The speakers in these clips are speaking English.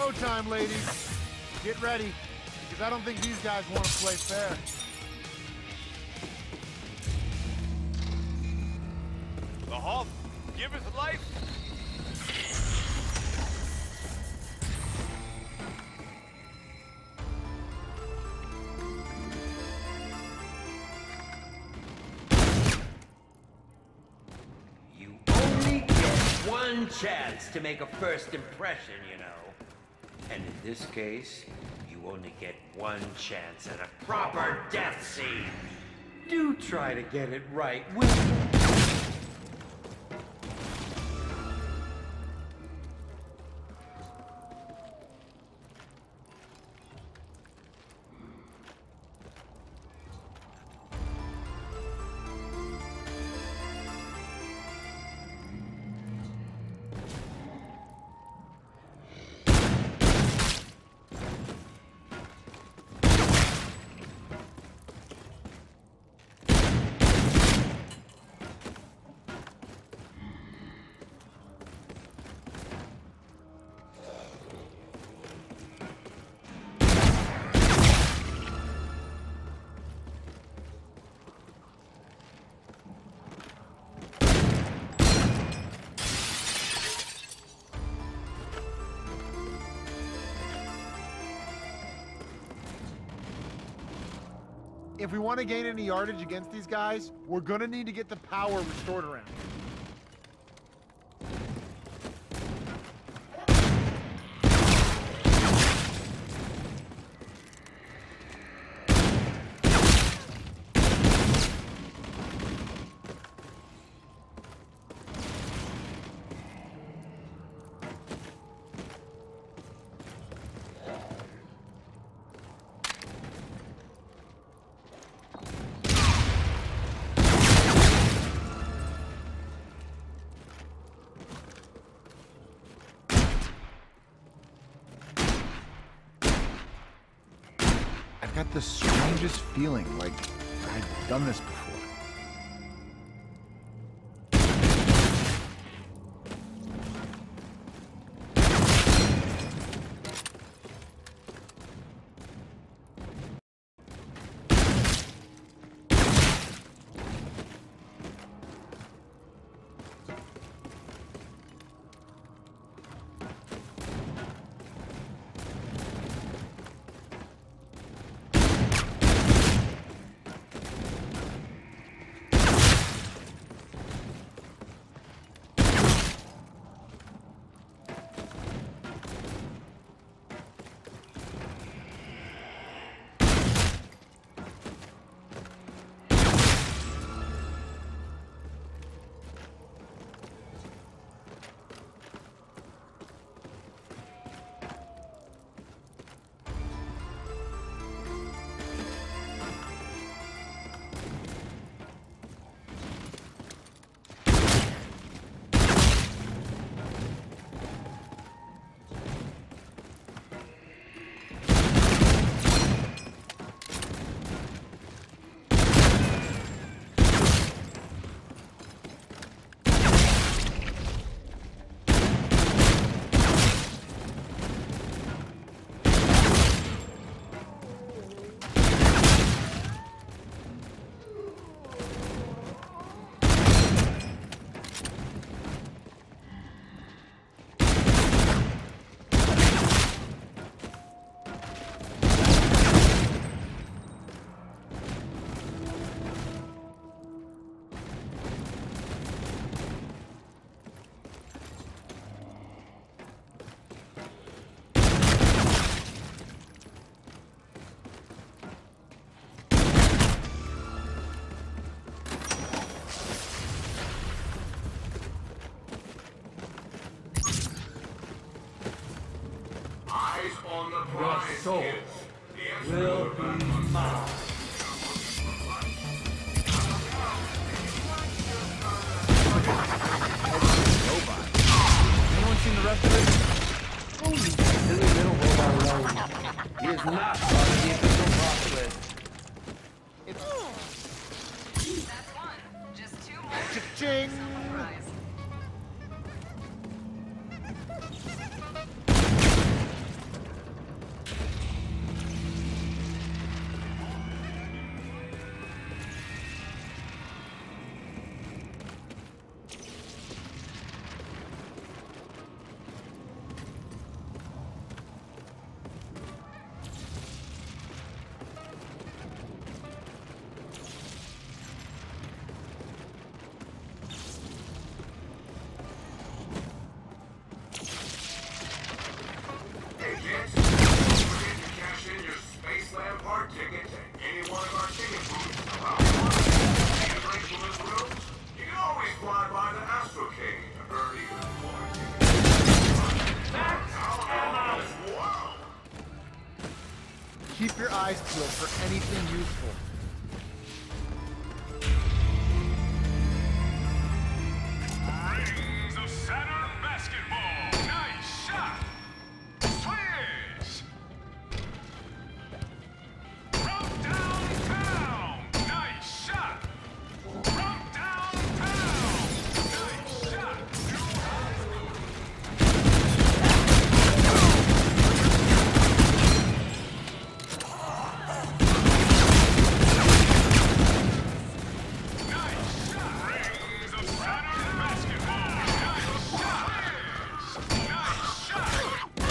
showtime, ladies. Get ready, because I don't think these guys want to play fair. The Hulk, give us life. You only get one chance to make a first impression, you know. And in this case, you only get one chance at a proper death scene. Do try to get it right, will you? If we want to gain any yardage against these guys, we're gonna need to get the power restored around here. I've got the strangest feeling, like I've done this before. Your soul will be mine. Robot. Anyone seen the rest of it? Only silly little robot alone. He is not part of the official boss list. That's one. Just two more. Cha-ching! Surprise. 1 battlefield for anything useful. Rings of Saturn basketball. Nice shot. Swish. From downtown. Nice shot. From downtown. Nice shot. Rings of Saturn basketball. Nice shot. Nice shot.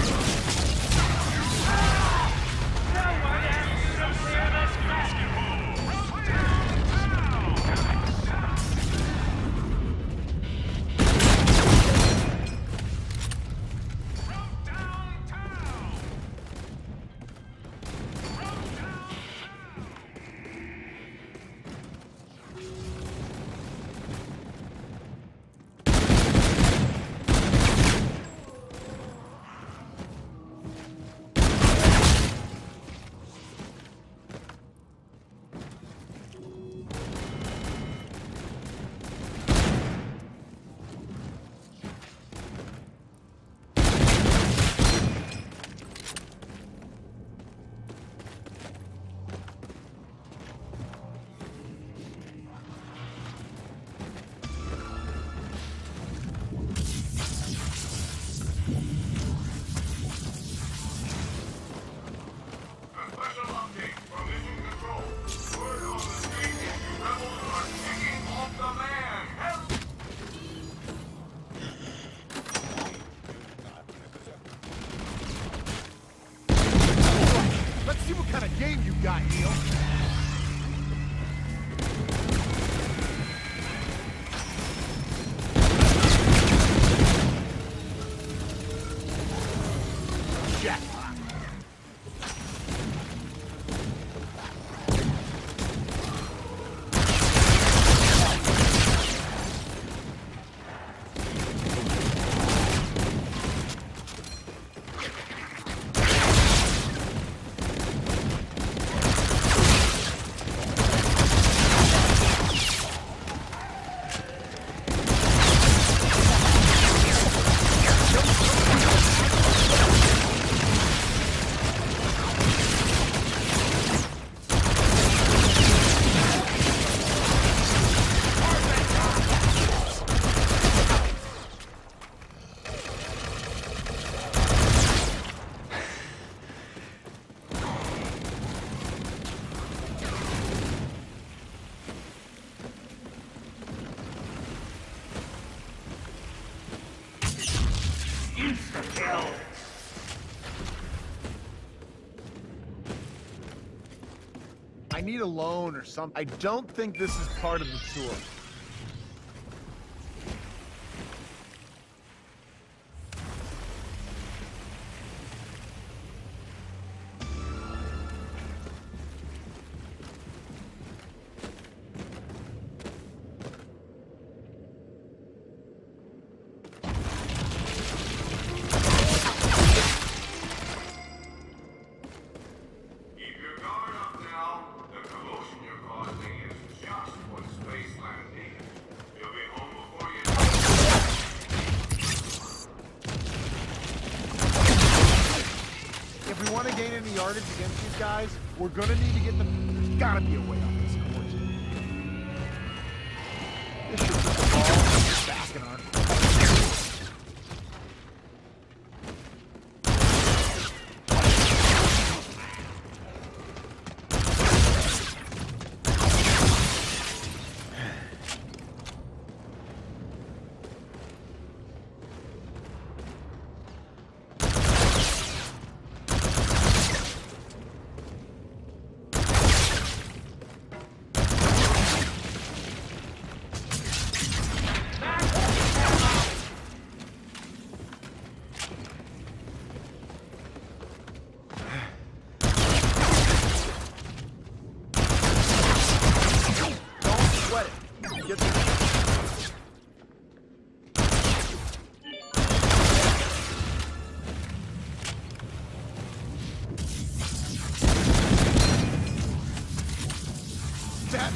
Special update from Mission Control. Word on the street is you rebels are kicking off the man. Hell. Let's see what kind of game you got, Neil. Jackpot. Insta-kill. I need a loan or something. I don't think this is part of the tour. Keep your guard up now. The commotion you're causing is just what Spaceland needs. You'll be home before you know it. If we want to gain any yardage against these guys, we're gonna need to get them. There's gotta be a way off this course. This should put the ball back in our.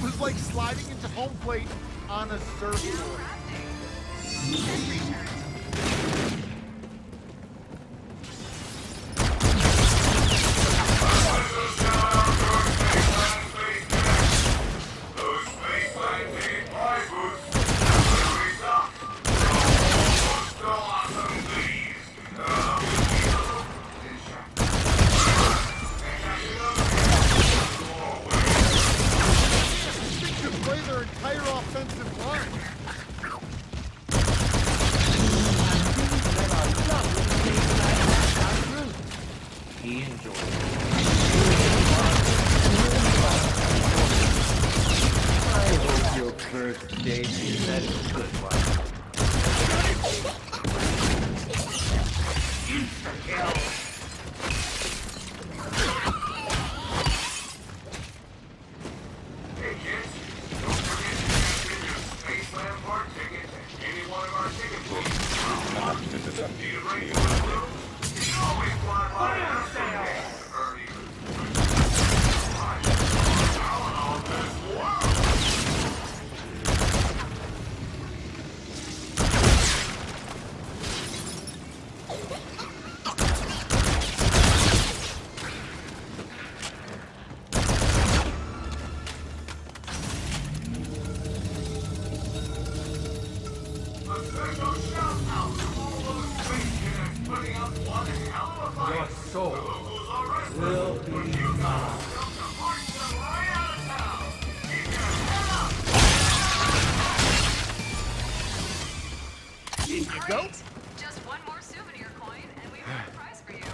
was like sliding into home plate on a surfboard. He enjoyed it. I hope your first date is a good one. Insta-kill! Hey kids, don't forget to cash in your Spaceland park ticket at any one of our ticket booths. Need a break from the blue? You can always fly by us someday. Your soul will be mine. In you go. Great. Just one more souvenir coin, and we have a prize for you.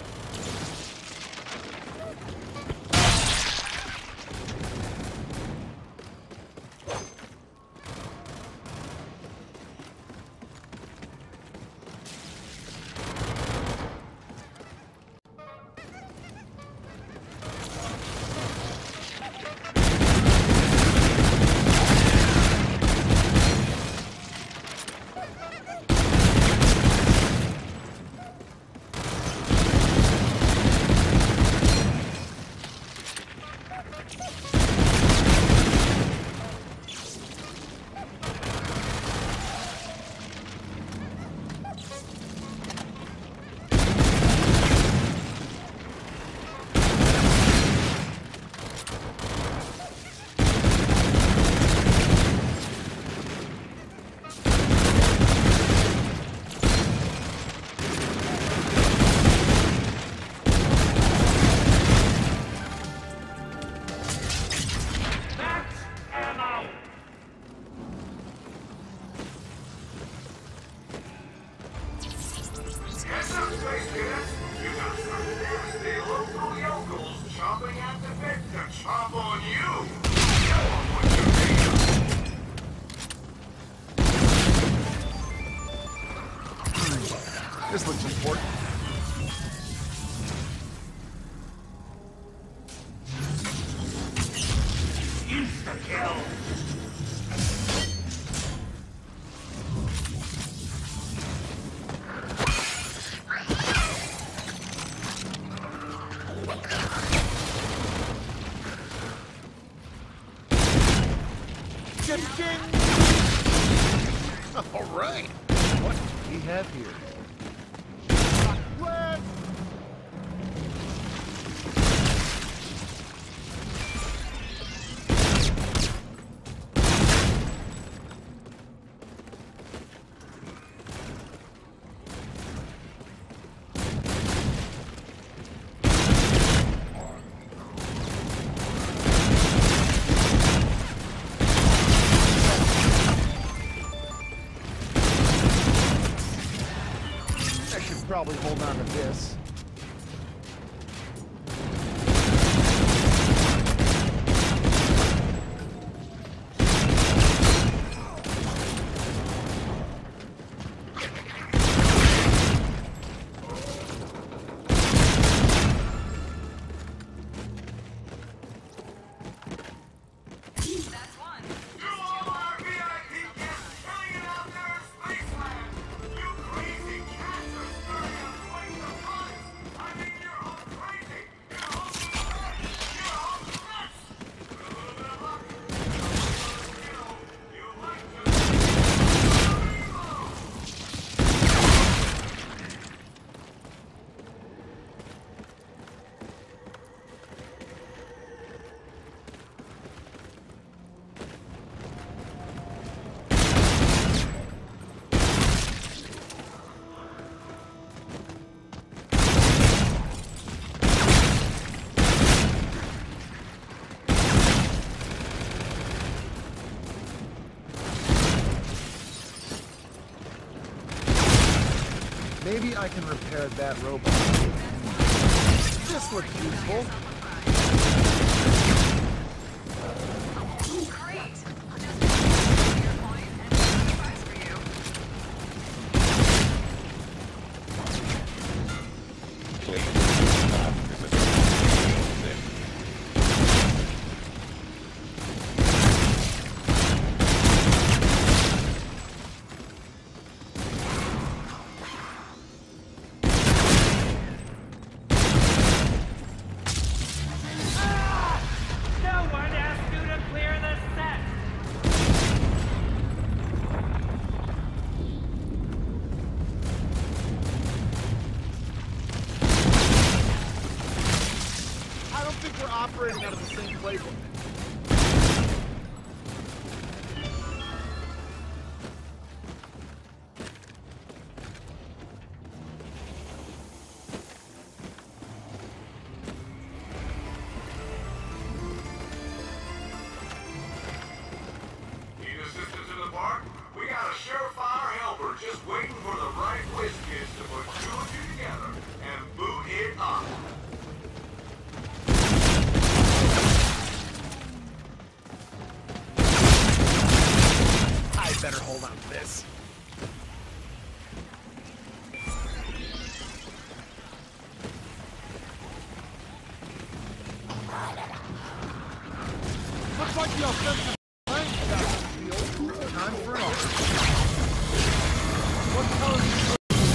This looks important. Insta-kill! All right. What do we have here? Left. Probably hold on to this. That's one. You all are VIP guests hanging out there in Spaceland! You crazy cats are stirring up quite the fun! Maybe I can repair that robot. This looks useful. Great. I'll just put your coin and get a prize for you. Operating out of the same playbook. Need assistance in the park? We got a surefire helper just waiting for the right whiz kids to put two and two together and boot it up. I better hold on to this. Looks like the offensive line got field. Time for an offense. What color is this?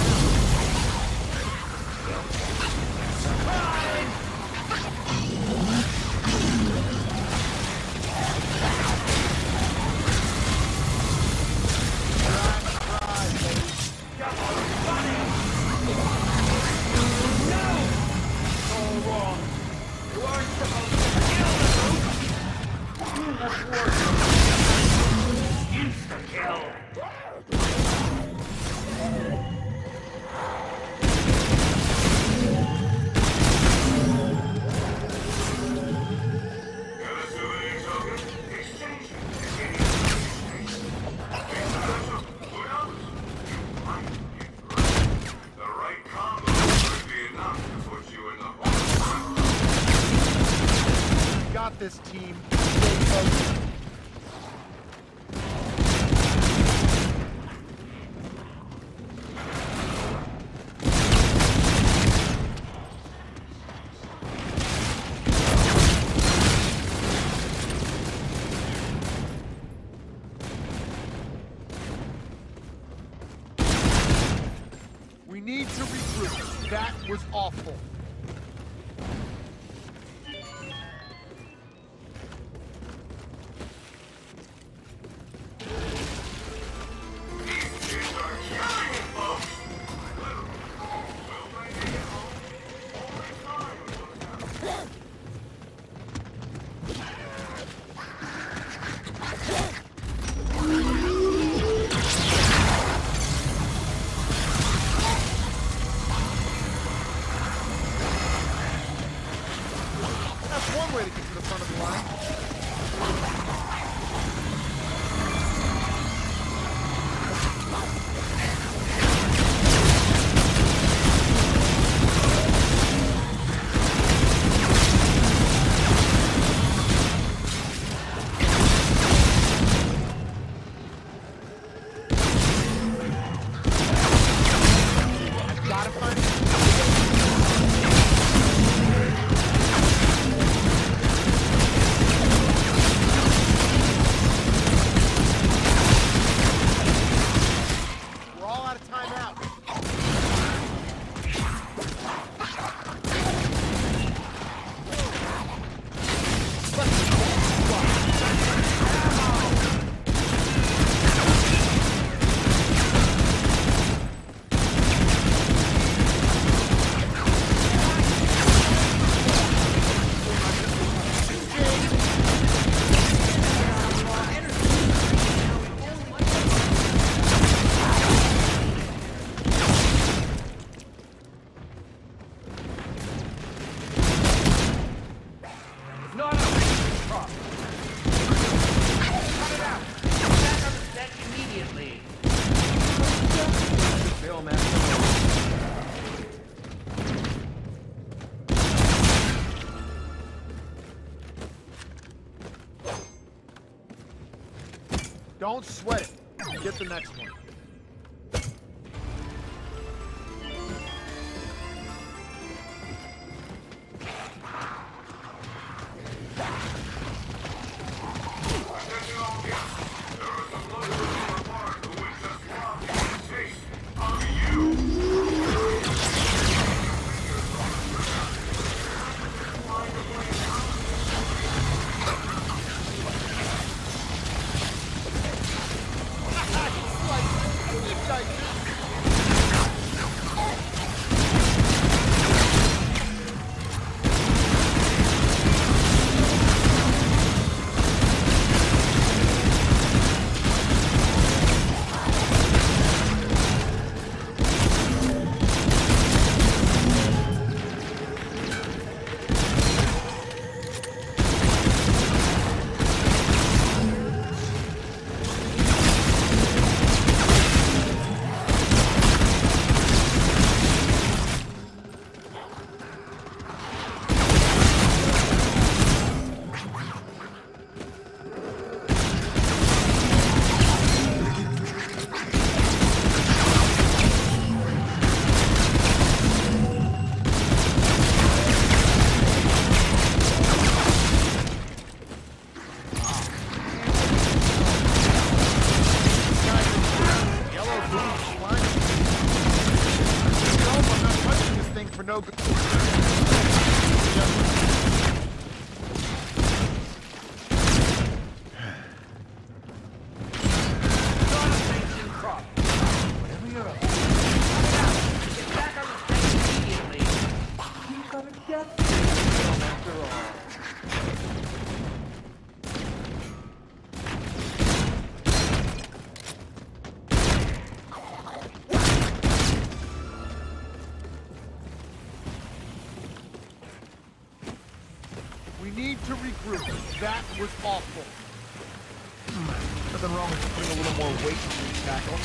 Got this, team. Stay focused. We need to regroup. That was awful. Don't sweat it. Get the next one. Attention all guests. There are some locals on our park who wish us lobby and taste. On you. For no good. Whatever you're up to. Get back on the train immediately. You've got a death film after all. We need to regroup. That was awful. Nothing wrong with putting a little more weight in the tackle.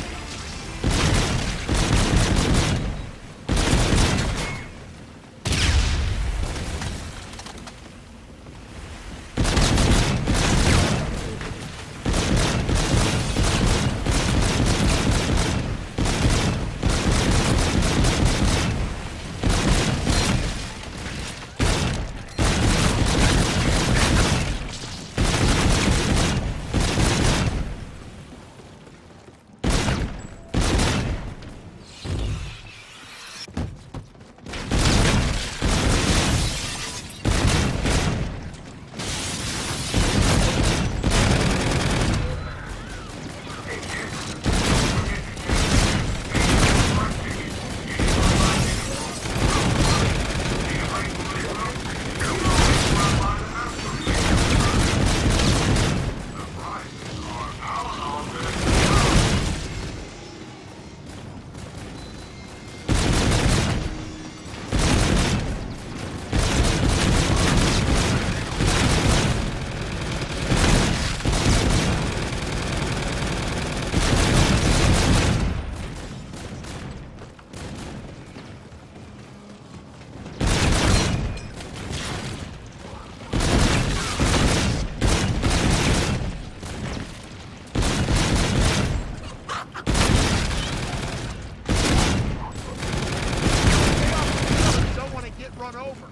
Run over.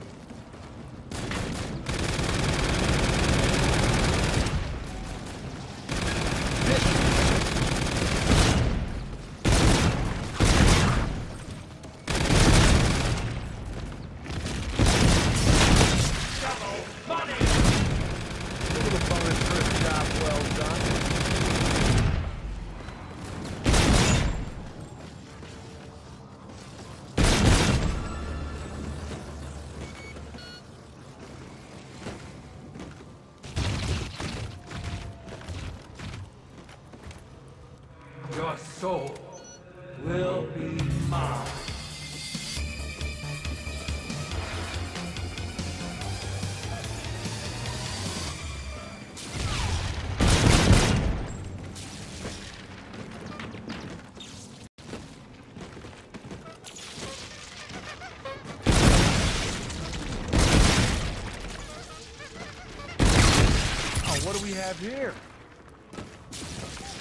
Your soul will be mine. Oh, what do we have here?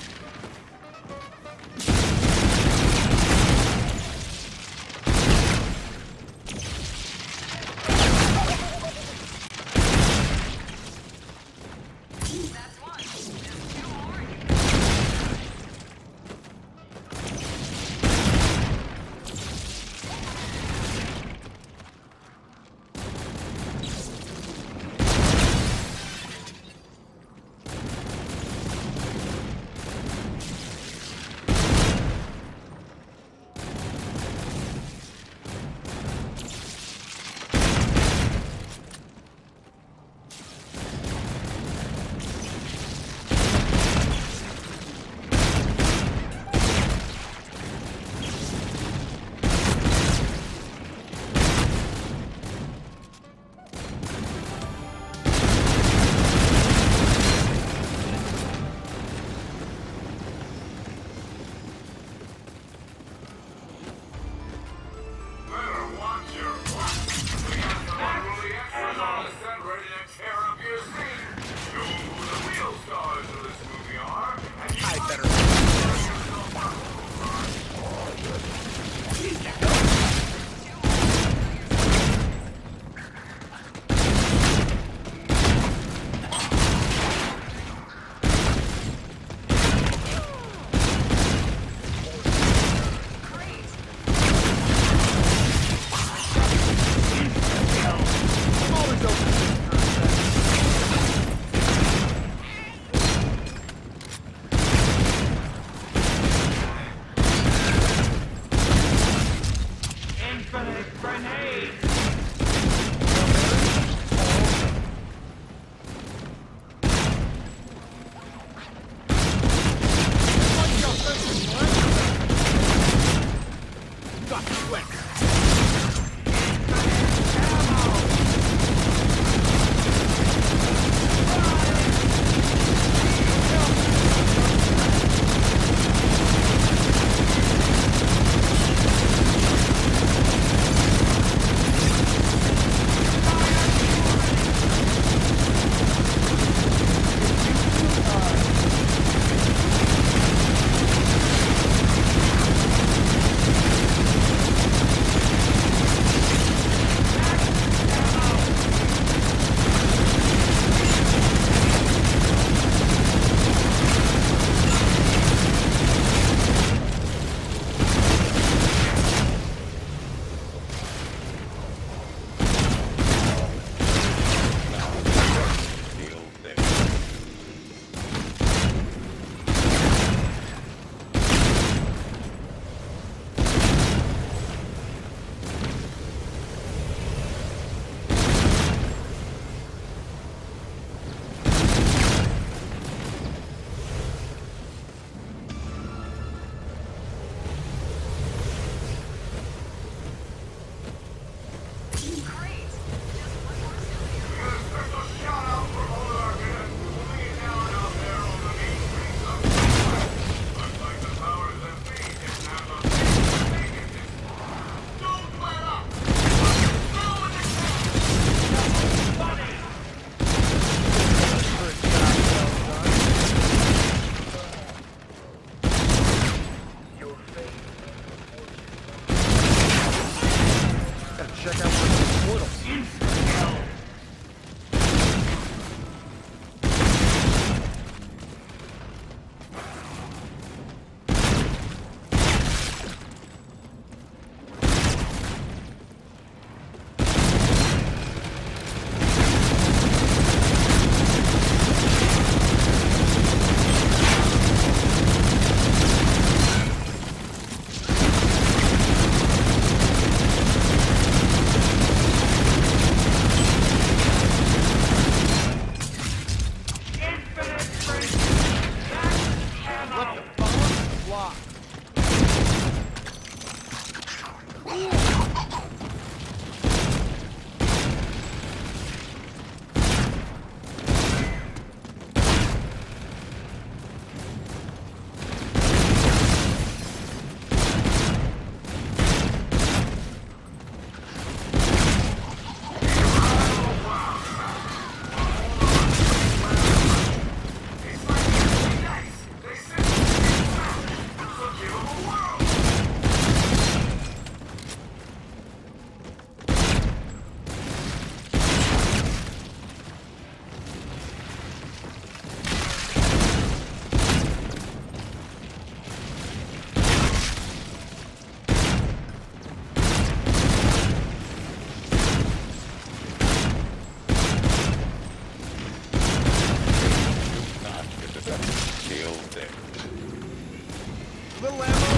Little ammo.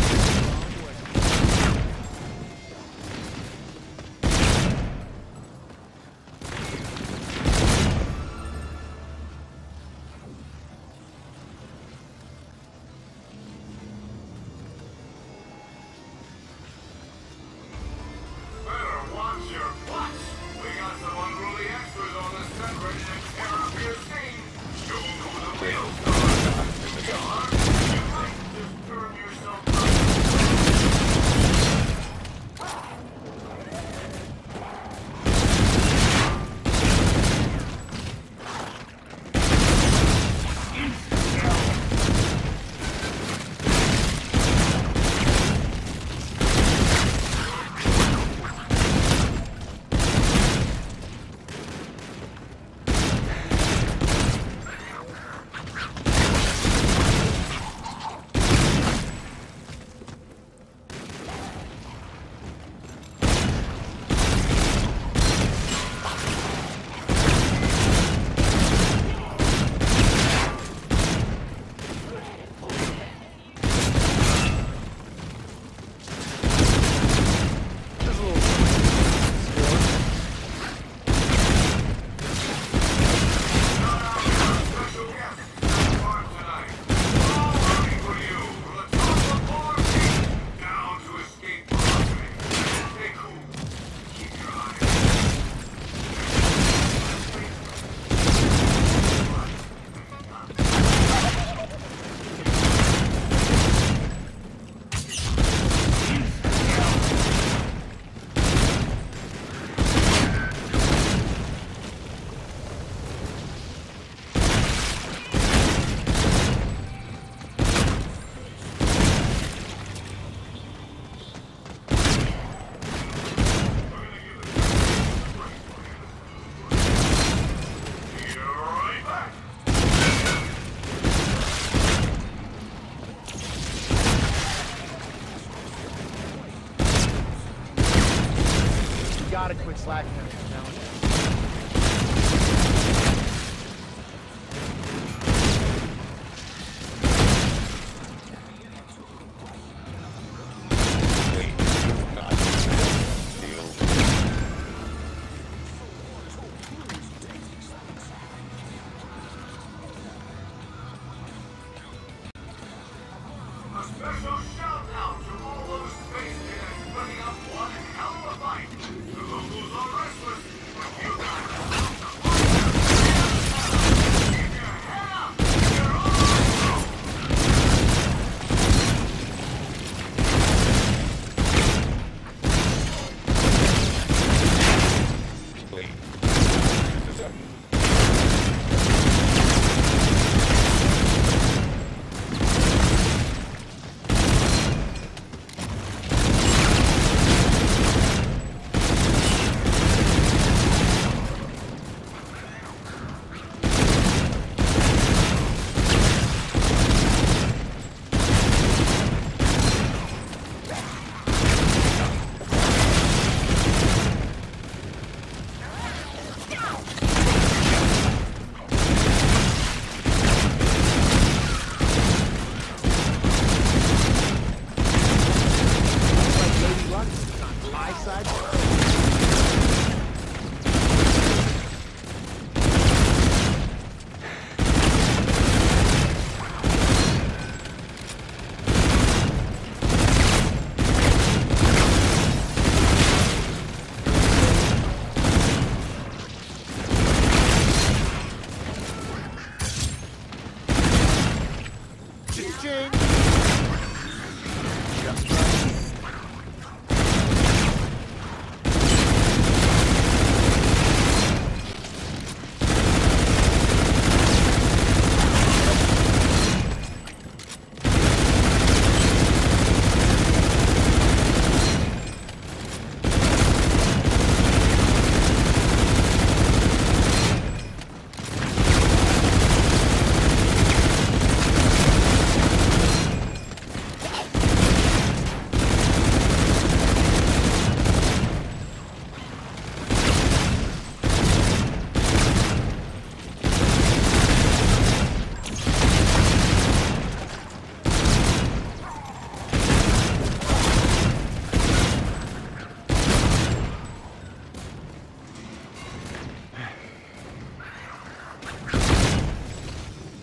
Better watch your butts. We got some unruly extras on the set ready to tear up your scene. You will know the real story. John, you might just turn yourself up. Gotta quit slacking now. A special shout out to all those space kids putting up one hell of a fight. The locals are restless, but you guys are not the keep your head up! You're all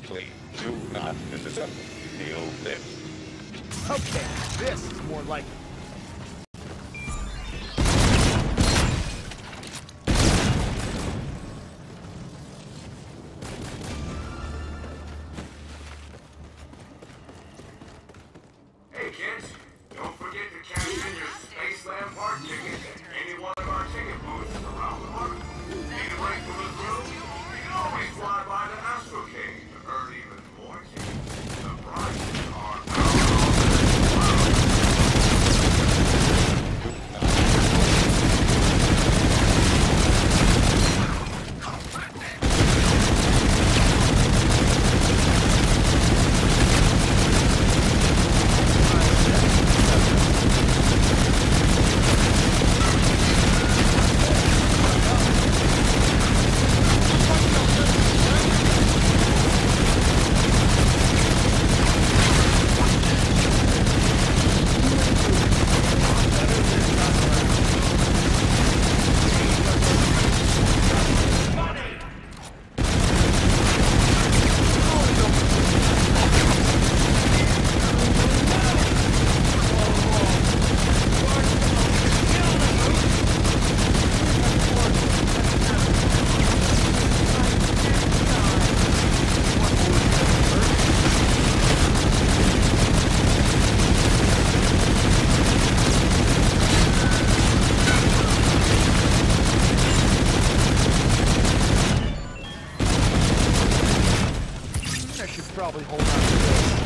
Please do not disassemble. Feel this. Okay, this is more like Hey kids, don't forget to cash in your Spaceland park ticket at any one of our ticket booths around the park. Need a break from the thrill? You can always fly by the Astro Cave to earn even more tickets. The prizes are out. I should probably hold on to this.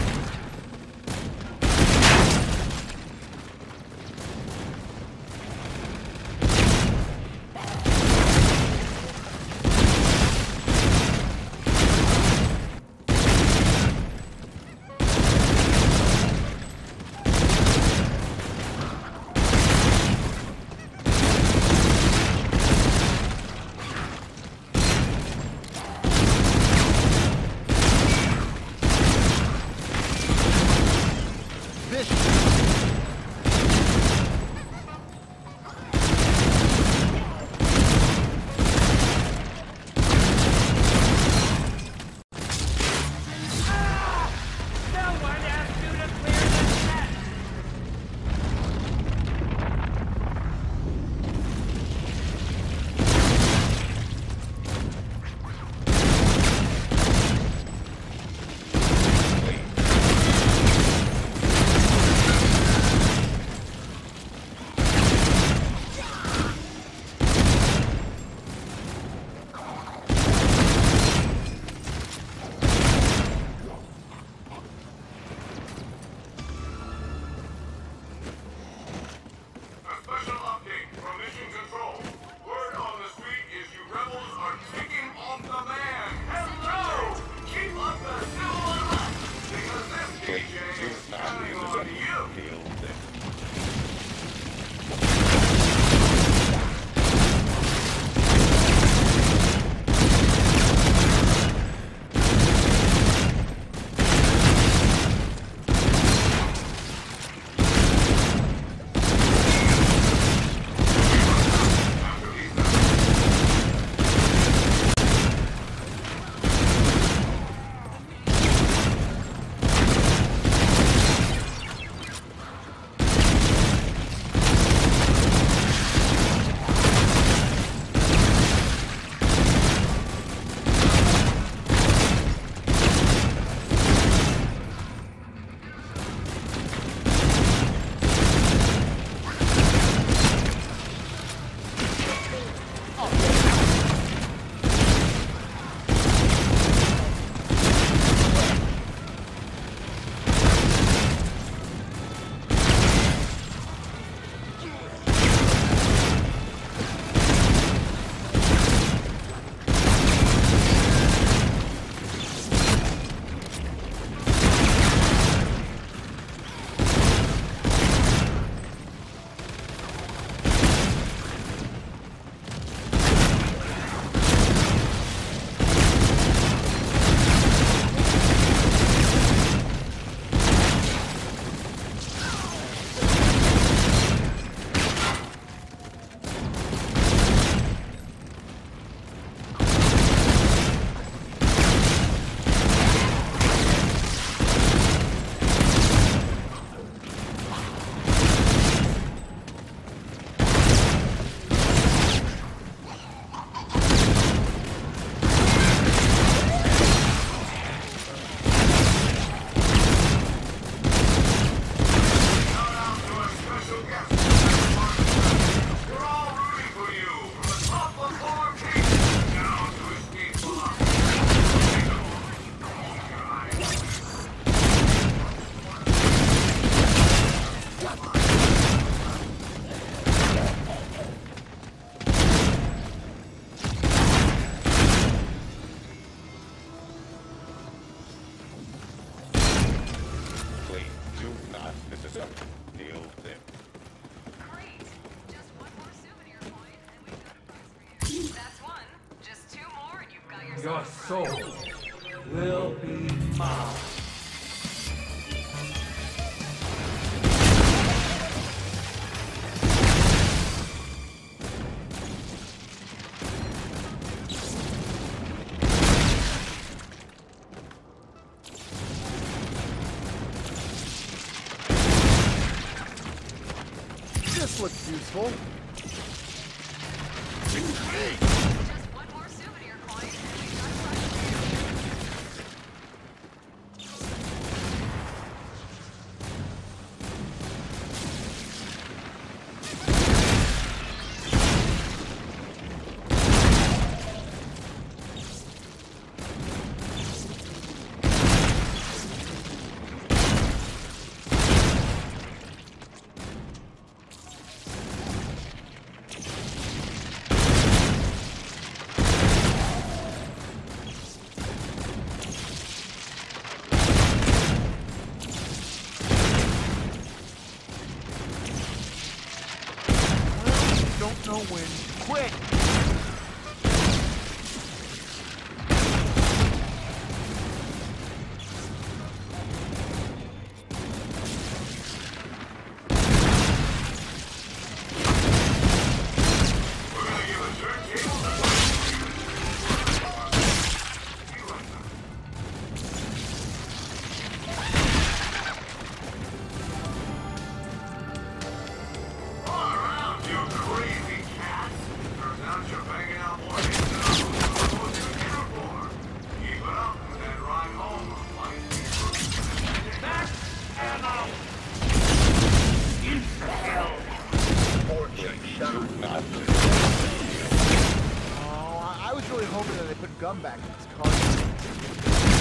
not necessary. Deal there. Great. Just one more souvenir coin, and we've got a prize for you. That's one. Just two more, and you've got yourself Your a prize. soul will be mine. This looks useful. Just one more souvenir coin, and we've got a prize for you. Don't know when. Quick! We're gonna give a turntable to all around, you crazy cats. Turns out you're banging out more hits than I was supposed to account for. Keep it up with that ride home. Not Oh, I was really hoping that they put gum back in this car.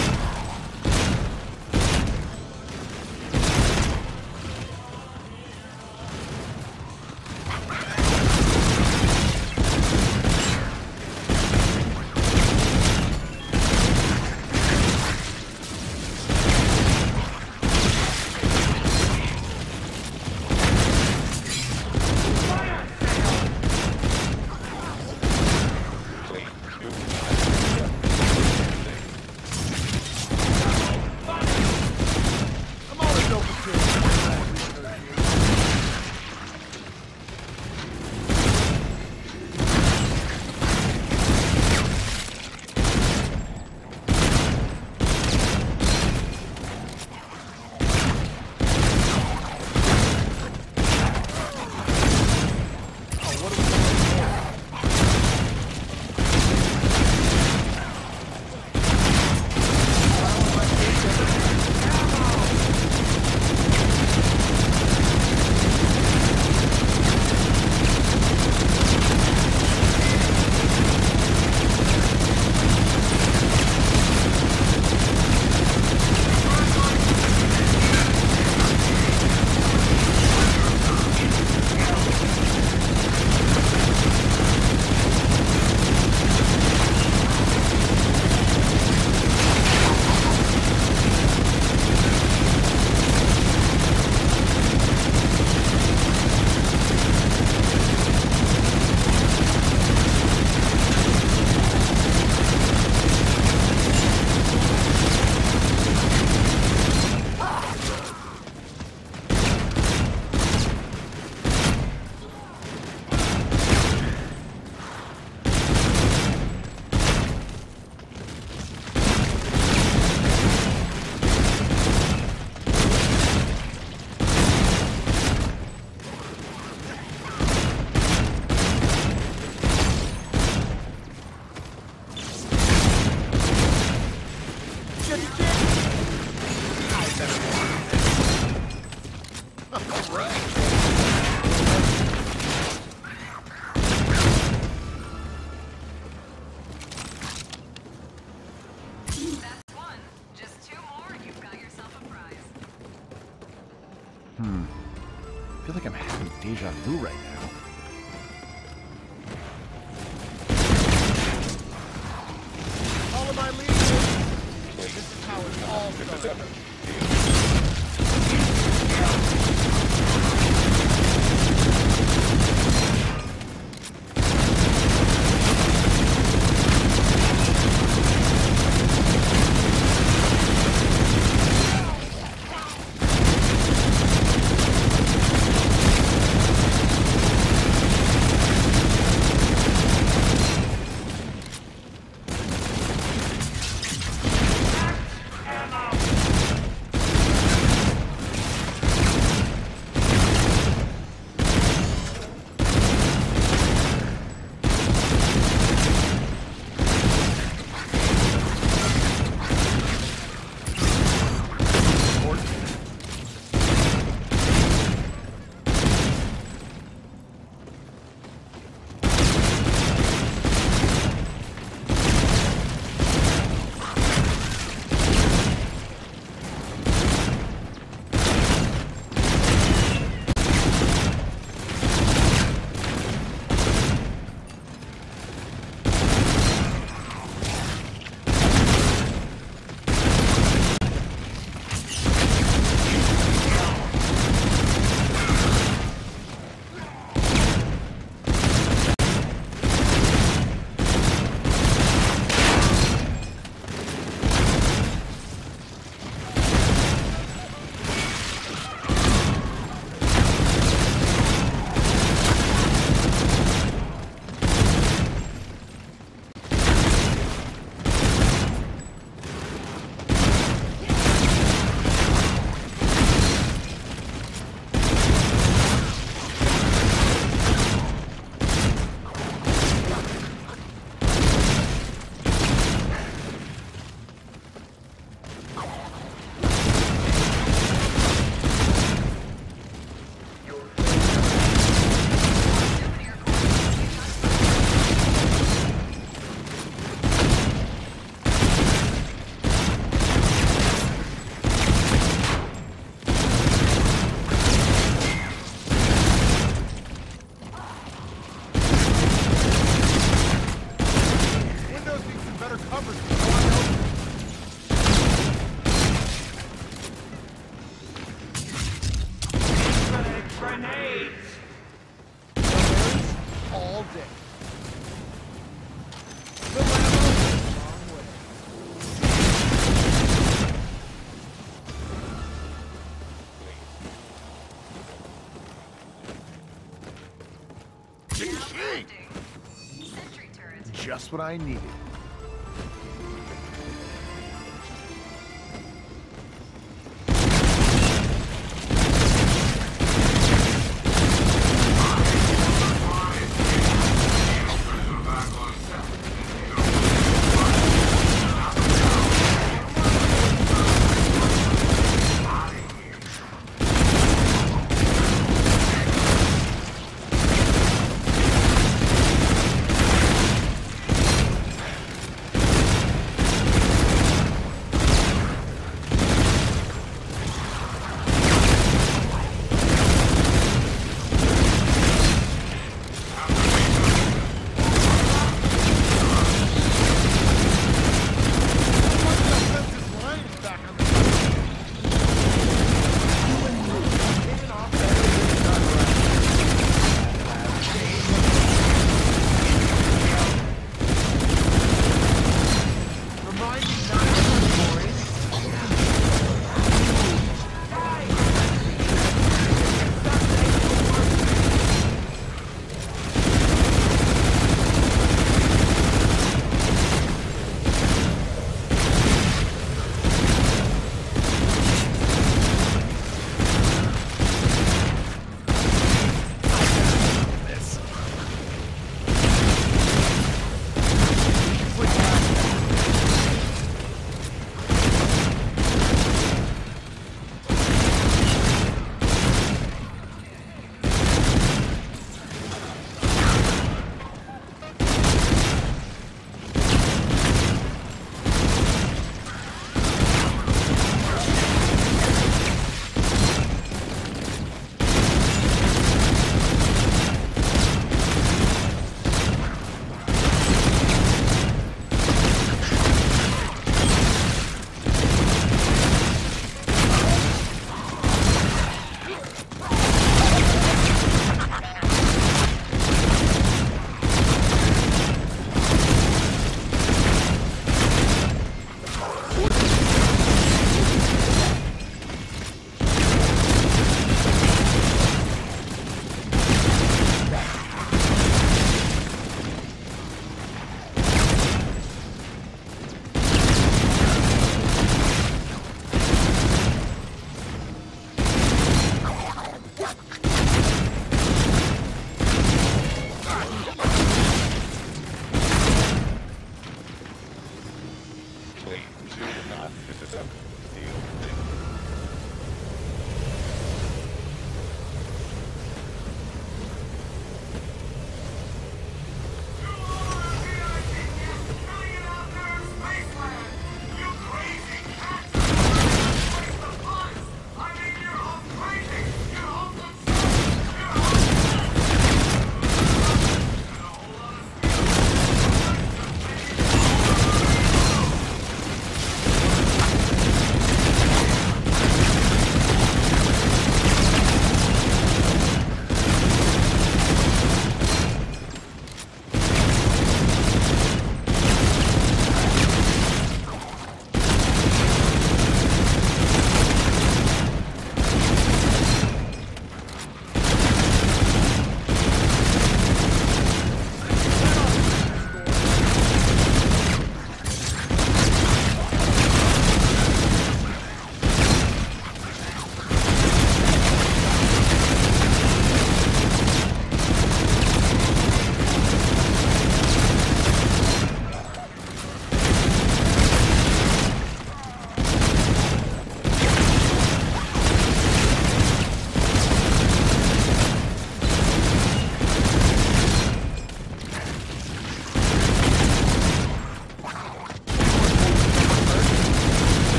clean. Do I'm always open to it. That's one. Just two more, and you've got yourself a prize. I feel like I'm having deja vu right now. Follow my lead. This is how it all started. Just what I needed.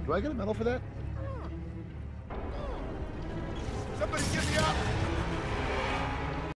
Do I get a medal for that?